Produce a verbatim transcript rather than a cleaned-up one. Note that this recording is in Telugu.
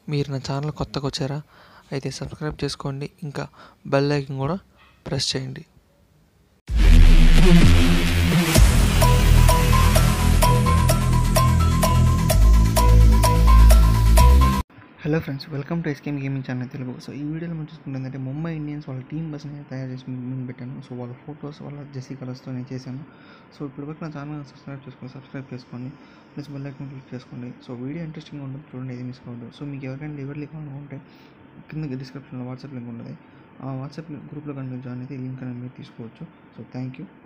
మీరు నా ఛానల్ కొత్తగా వచ్చారా అయితే సబ్స్క్రైబ్ చేసుకోండి, ఇంకా బెల్ ఐకాన్ కూడా ప్రెస్ చేయండి. Hello friends, welcome to SKM gaming channel Telugu. So ఈ వీడియోలో మనం చూసుకుంటే ముంబై ఇండియన్స్ వాళ్ళ టీం బస్ని తయారు చేసి ముందు పెట్టాను. సో వాళ్ళ ఫొటోస్ వాళ్ళ జెర్సీ కలర్స్తో నేను చేశాను. సో ఇప్పుడు వరకు నా ఛానల్ సబ్స్క్రైబ్ చేసుకోండి సబ్స్క్రైబ్ చేసుకోండి ప్లస్ బెల్ ఐకాన్ క్లిక్ చేసుకోండి. సో వీడియో ఇంట్రెస్టింగ్గా ఉంటుంది, చూడండి, ఏది మిస్ కావద్దు. సో మీకు ఎవరికైనా డెలివరీ కావాలనుకుంటే కింద డిస్క్రిప్షన్లో వాట్సాప్ లింక్ ఉంటుంది. ఆ వాట్సాప్ గ్రూప్లో కనుక జాయిన్ అయితే ఈ లింక్ అనేది మీరు తీసుకోవచ్చు. So thank you.